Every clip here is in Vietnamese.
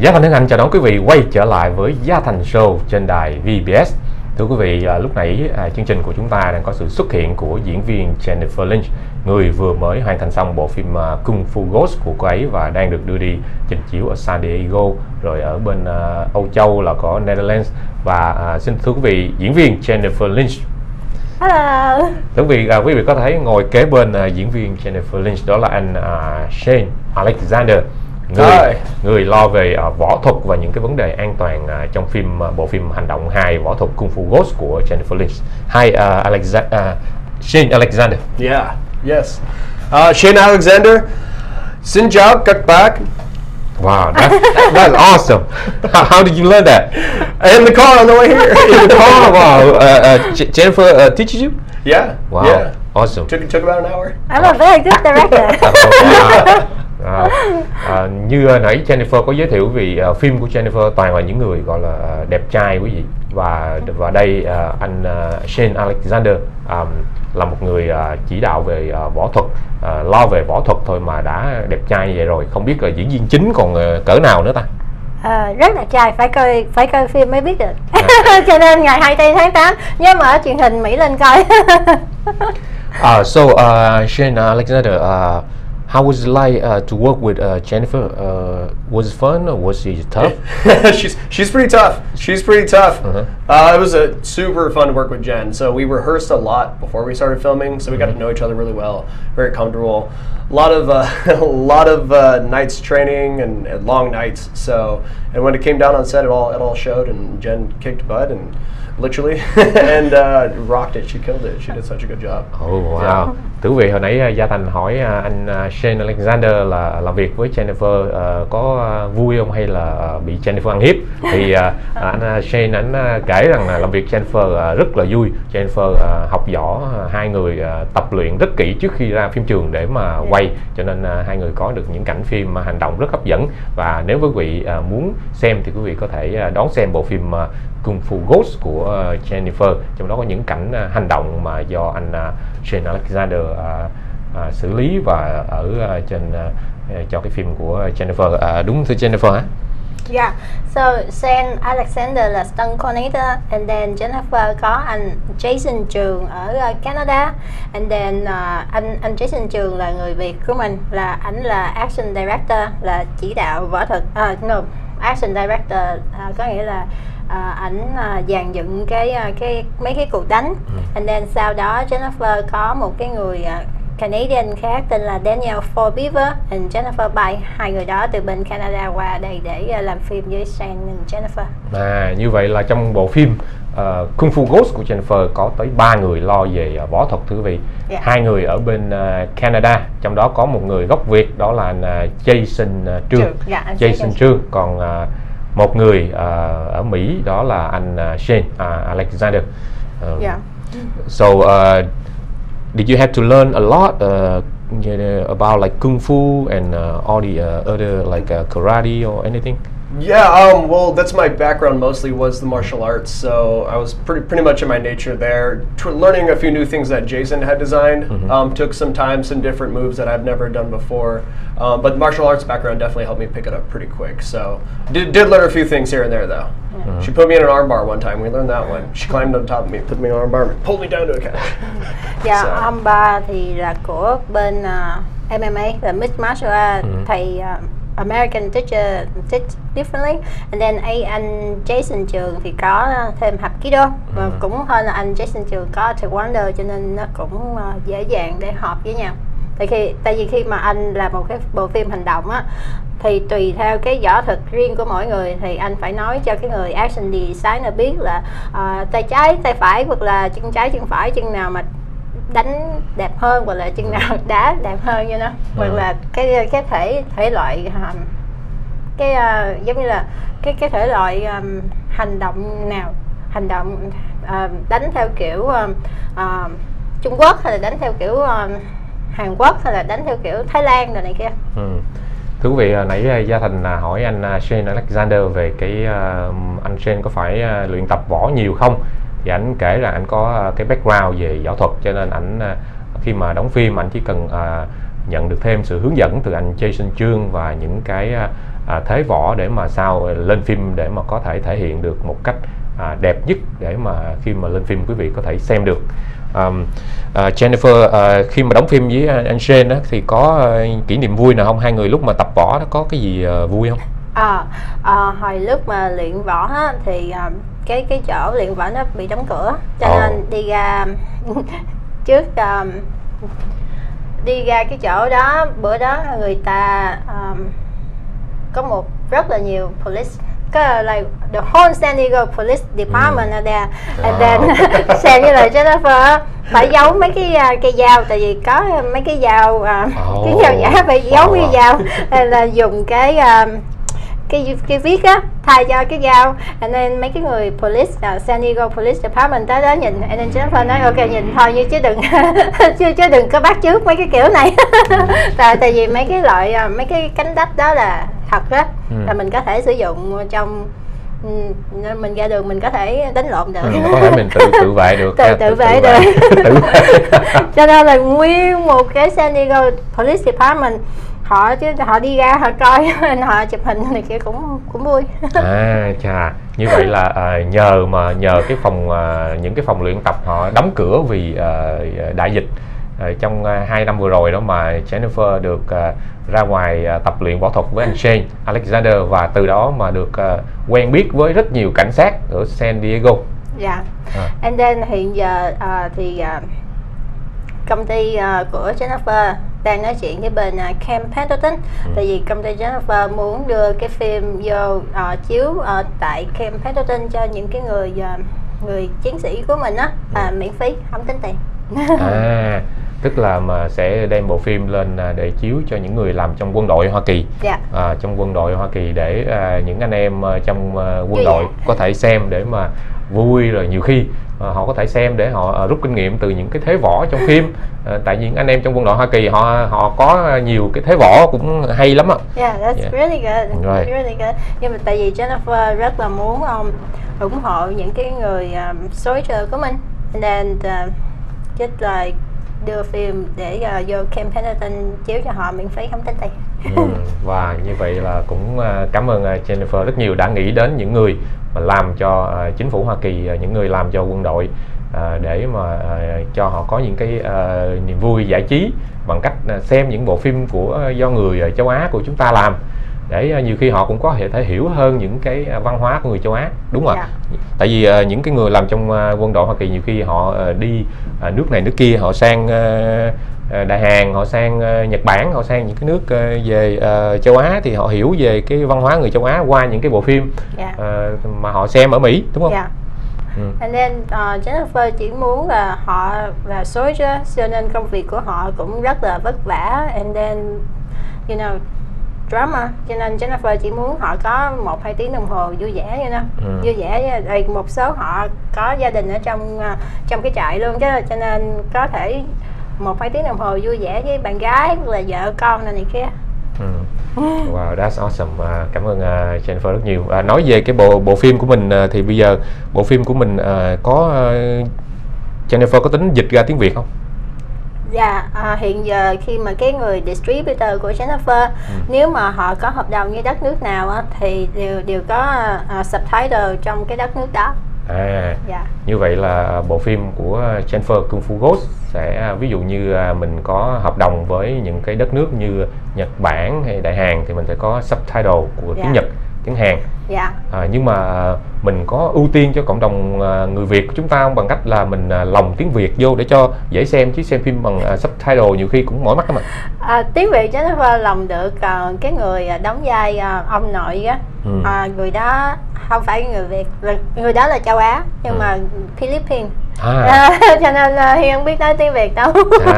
Gia Thành hân hạnh chào đón quý vị quay trở lại với Gia Thành Show trên đài VBS. Thưa quý vị, lúc nãy chương trình của chúng ta đang có sự xuất hiện của diễn viên Jennifer Lynch, người vừa mới hoàn thành xong bộ phim Kung Fu Ghost của cô ấy và đang được đưa đi trình chiếu ở San Diego, rồi ở bên Âu Châu là có Netherlands. Và xin thưa quý vị, diễn viên Jennifer Lynch. Hello. Thưa quý vị có thấy ngồi kế bên diễn viên Jennifer Lynch đó là anh Shane Alexander, người lo về võ thuật và những cái vấn đề an toàn trong bộ phim hành động hài võ thuật Kung Fu Ghost của Jennifer Lynch. Hi, Shane Alexander. Yeah, yes. Shane Alexander, xin chào các bạn. Wow, that's awesome. How did you learn that? In the car on the way here. In the car, wow. Jennifer teaches you? Yeah. Wow, yeah. Awesome. Took about an hour. I'm a very good director. Như nãy Jennifer có giới thiệu vì phim của Jennifer toàn là những người gọi là đẹp trai quý vị, và đây anh Shane Alexander là một người chỉ đạo về võ thuật, lo về võ thuật thôi mà đã đẹp trai như vậy rồi, không biết là diễn viên chính còn cỡ nào nữa ta? Rất là trai, phải coi phim mới biết được. Cho nên ngày 24 tháng 8 nhớ mở truyền hình Mỹ lên coi. Shane Alexander, how was it like to work with Jennifer? Was it fun or was she tough? She's pretty tough. She's pretty tough. It was a super fun to work with Jen. So we rehearsed a lot before we started filming, so we got to know each other really well, very comfortable. A lot of nights training and long nights. And when it came down on set, it all showed, and Jen kicked butt and literally and rocked it. She killed it. She did such a good job. Oh wow. Yeah. Thưa quý vị, hồi nãy Gia Thành hỏi anh Shane Alexander là làm việc với Jennifer có vui không hay là bị Jennifer ăn hiếp, thì anh Shane kể rằng là làm việc Jennifer rất là vui. Jennifer học võ, hai người tập luyện rất kỹ trước khi ra phim trường để mà quay, cho nên hai người có được những cảnh phim hành động rất hấp dẫn. Và nếu quý vị muốn xem thì quý vị có thể đón xem bộ phim Kung Fu Ghost của Jennifer, trong đó có những cảnh hành động mà do anh Shane Alexander xử lý và ở trên cho cái phim của Jennifer. Đúng thưa Jennifer hả? Yeah, so Shane Alexander là stunt coordinator, and then Jennifer có anh Jason Trường ở Canada, and then anh Jason Trường là người Việt của mình, là ảnh là action director, là chỉ đạo võ thuật. Action director có nghĩa là ảnh dàn dựng mấy cái cuộc đánh. And then sau đó Jennifer có một cái người Canadian khác tên là Daniel Forbeaver, and Jennifer bay hai người đó từ bên Canada qua đây để làm phim với Shane and Jennifer. Như vậy là trong bộ phim Kung Fu Ghost của Jennifer có tới 3 người lo về võ thuật thưa quý vị. Hai người ở bên Canada, trong đó có một người gốc Việt, đó là anh Jason Trương. Jason Trương. Còn một người ở Mỹ, đó là anh Shane Alexander. So did you have to learn a lot about like kung fu and all the other like karate or anything? Yeah, well, that's my background mostly, was the martial arts, so I was pretty much in my nature there. Learning a few new things that Jason had designed took some time, some different moves that I've never done before. But martial arts background definitely helped me pick it up pretty quick. So did learn a few things here and there though. She put me in an armbar one time. We learned that one. She climbed on top of me, put me in an armbar, and pulled me down to a couch. Yeah, armbar thì là của bên MMA, là mixed martial art. Thầy American teacher teach differently, and then anh Jason Trường thì có thêm Hapkido, và cũng hơn là anh Jason Trường có Taekwondo, cho nên nó cũng dễ dàng để hợp với nhau. Tại vì khi mà anh làm một cái bộ phim hành động á, thì tùy theo cái võ thuật riêng của mỗi người, thì anh phải nói cho cái người action designer biết là tay trái tay phải, hoặc là chân trái chân phải, chân nào mà đánh đẹp hơn, hoặc là chân nào đá đẹp hơn như nó, hoặc là cái thể loại giống như là cái thể loại hành động nào, đánh theo kiểu Trung Quốc, hay là đánh theo kiểu Hàn Quốc, hay là đánh theo kiểu Thái Lan rồi này kia. Thưa quý vị, nãy Gia Thành hỏi anh Shane Alexander về cái anh Shane có phải luyện tập võ nhiều không, thì anh kể là anh có cái background về võ thuật, cho nên anh khi mà đóng phim anh chỉ cần nhận được thêm sự hướng dẫn từ anh Jason Trương và những cái thế võ để mà sau lên phim để mà có thể thể hiện được một cách đẹp nhất để mà khi mà lên phim quý vị có thể xem được. Jennifer, khi mà đóng phim với anh Shane thì có kỷ niệm vui nào không? Hai người lúc mà tập võ đó có cái gì vui không? Hồi lúc mà luyện võ á, thì cái chỗ luyện võ nó bị đóng cửa, cho nên đi ra trước đi ra cái chỗ đó, bữa đó người ta có rất là nhiều police, like the whole San Diego Police Department are there, and then Sam với lại Jennifer phải giấu mấy cái cây dao, tại vì có mấy cái dao cái dao giả phải giấu cái dao, là dùng cái viết á thay cho cái dao, and then mấy cái người police San Diego Police Department tới đó nhìn, and then Jennifer nói ok nhìn thôi như chứ đừng chứ đừng có bắt chước mấy cái kiểu này. Tại vì mấy cái loại mấy cái cánh đách đó là thật á, là mình có thể sử dụng trong mình ra đường mình có thể đánh lộn được, có thể mình tự vệ được, tự vệ được. Cho nên là nguyên một cái San Diego Police Department họ đi ra họ coi họ chụp hình này kia cũng vui. Chà, như vậy là nhờ cái phòng những cái phòng luyện tập họ đóng cửa vì đại dịch trong 2 năm vừa rồi đó mà Jennifer được ra ngoài tập luyện võ thuật với anh Shane Alexander, và từ đó mà được quen biết với rất nhiều cảnh sát ở San Diego. And then hiện giờ thì công ty của Jennifer đang nói chuyện với bên Camp Pendleton, tại vì công ty Jennifer muốn đưa cái phim vô chiếu tại Camp Pendleton cho những cái người chiến sĩ của mình á, miễn phí không tính tiền. Tức là mà sẽ đem bộ phim lên để chiếu cho những người làm trong quân đội Hoa Kỳ, trong quân đội Hoa Kỳ để những anh em trong quân đội có thể xem để mà vui, rồi nhiều khi họ có thể xem để họ rút kinh nghiệm từ những cái thế võ trong phim. Tại vì những anh em trong quân đội Hoa Kỳ họ có nhiều cái thế võ cũng hay lắm ạ. That's really good. Really good. Nhưng mà tại vì Jennifer rất là muốn ủng hộ những cái người soldier của mình, and then just like đưa phim để vô Camp Pendleton chiếu cho họ miễn phí không tính tiền. Và như vậy là cũng cảm ơn Jennifer rất nhiều đã nghĩ đến những người mà làm cho chính phủ Hoa Kỳ, những người làm cho quân đội, để mà cho họ có những cái niềm vui giải trí bằng cách xem những bộ phim do người châu Á của chúng ta làm, để nhiều khi họ cũng có thể hiểu hơn những cái văn hóa của người châu Á, đúng không ạ? Tại vì những cái người làm trong quân đội Hoa Kỳ nhiều khi họ đi nước này nước kia, họ sang Đại Hàn, họ sang Nhật Bản, họ sang những cái nước về châu Á, thì họ hiểu về cái văn hóa người châu Á qua những cái bộ phim mà họ xem ở Mỹ, đúng không? And then Jennifer chỉ muốn là họ là soldier, cho nên công việc của họ cũng rất là vất vả, and then you know drama, cho nên Jennifer chỉ muốn họ có 1-2 tiếng đồng hồ vui vẻ, vui vẻ. Một số họ có gia đình ở trong cái trại luôn chứ, cho nên có thể 1-2 tiếng đồng hồ vui vẻ với bạn gái hoặc là vợ con này kia. Wow, that's awesome. Cảm ơn Jennifer rất nhiều. Nói về cái bộ phim của mình thì bây giờ bộ phim của mình có Jennifer có tính dịch ra tiếng Việt không? Hiện giờ khi mà cái người distributor của Jennifer, nếu mà họ có hợp đồng với đất nước nào thì đều có subtitle trong cái đất nước đó. Như vậy là bộ phim của Jennifer Kung Fu Ghost sẽ ví dụ như mình có hợp đồng với những cái đất nước như Nhật Bản hay Đại Hàn thì mình sẽ có subtitle của tiếng Nhật, tiếng Hàn. Nhưng mà mình có ưu tiên cho cộng đồng người Việt của chúng ta không, bằng cách là mình lồng tiếng Việt vô để cho dễ xem, chứ xem phim bằng subtitle nhiều khi cũng mỏi mắt lắm ạ. Tiếng Việt Jennifer lồng được, cái người đóng vai ông nội á, người đó không phải người Việt, người đó là châu Á nhưng mà Philippines. Cho nên Hiên không biết nói tiếng Việt đâu.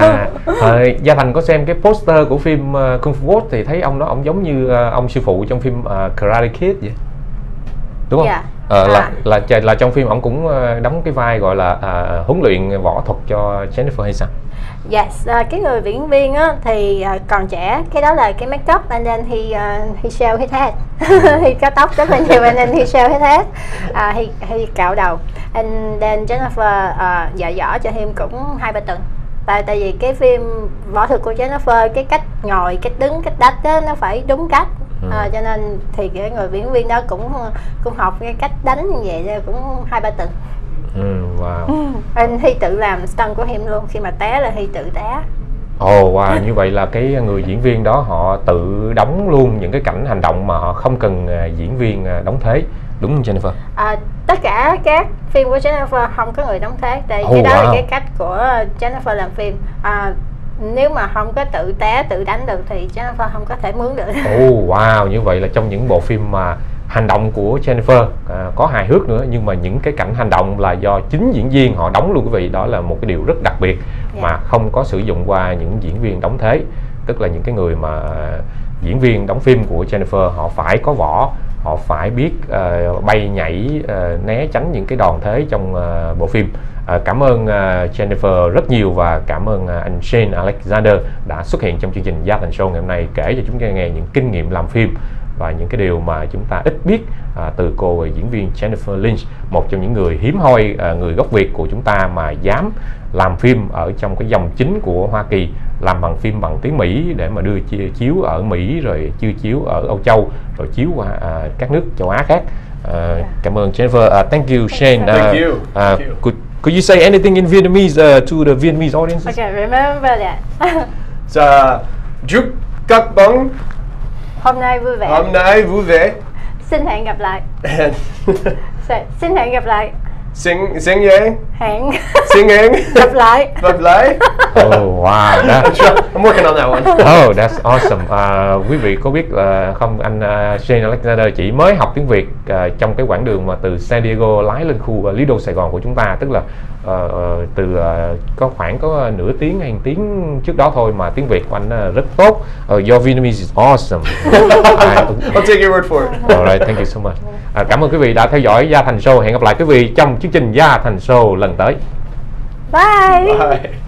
Gia Thành có xem cái poster của phim Kung Fu Ghost thì thấy ông đó, ông giống như ông sư phụ trong phim Karate Kid vậy, đúng không? Là trong phim ông cũng đóng cái vai gọi là huấn luyện võ thuật cho Jennifer hay sao? Yes, cái người diễn viên á, thì còn trẻ, cái đó là cái make up, and then he shave his head. He có tóc rất là nhiều, and then he shave his head, he cạo đầu, and then Jennifer dạy dỗ cho him cũng 2-3 tuần. Tại vì cái phim võ thuật của Jennifer, cái cách ngồi, cách đứng, cách đách đó, nó phải đúng cách, Cho nên thì cái người diễn viên đó cũng học cái cách đánh như vậy cũng 2-3 tuần. Wow. Anh Hy tự làm stunt của Him luôn, khi mà té là Hy tự té. Wow, như vậy là cái người diễn viên đó họ tự đóng luôn những cái cảnh hành động mà họ không cần diễn viên đóng thế, đúng không Jennifer? Tất cả các phim của Jennifer không có người đóng thế, tại cái đó là cái cách của Jennifer làm phim. Nếu mà không có tự té, tự đánh được thì Jennifer không có thể mướn được. Wow, như vậy là trong những bộ phim mà hành động của Jennifer có hài hước nữa, nhưng mà những cái cảnh hành động là do chính diễn viên họ đóng luôn quý vị. Đó là một cái điều rất đặc biệt mà không có sử dụng qua những diễn viên đóng thế. Tức là những cái người mà diễn viên đóng phim của Jennifer họ phải có võ, họ phải biết bay nhảy, né tránh những cái đòn thế trong bộ phim. Cảm ơn Jennifer rất nhiều và cảm ơn anh Shane Alexander đã xuất hiện trong chương trình Gia Thành Show ngày hôm nay, kể cho chúng ta nghe những kinh nghiệm làm phim và những cái điều mà chúng ta ít biết từ cô diễn viên Jennifer Lynch, một trong những người hiếm hoi người gốc Việt của chúng ta mà dám làm phim ở trong cái dòng chính của Hoa Kỳ, làm bằng phim bằng tiếng Mỹ để mà đưa chiếu ở Mỹ, rồi chiếu ở Âu Châu, rồi chiếu qua các nước châu Á khác. Cảm ơn Jennifer. Thank you, Shane. Thank you. Thank you. Could you say anything in Vietnamese to the Vietnamese audience? Okay, remember that. Chúc các bạn hôm nay vui vẻ. Hôm nay vui vẻ. Xin hẹn gặp lại. Xin hẹn gặp lại. Xin hẹn. Xin hẹn. Gặp lại. Gặp lại. Wow, I'm working on that one. That's awesome. Quý vị có biết không, anh Shane Alexander chỉ mới học tiếng Việt trong cái quãng đường mà từ San Diego lái lên khu Lido Sài Gòn của chúng ta, tức là có khoảng nửa tiếng hay 1 tiếng trước đó thôi mà tiếng Việt của anh rất tốt. Your Vietnamese is awesome. I'll take your word for it. Alright, thank you so much. Cảm ơn quý vị đã theo dõi Gia Thành Show. Hẹn gặp lại quý vị trong chương trình Gia Thành Show lần tới. Bye. Bye.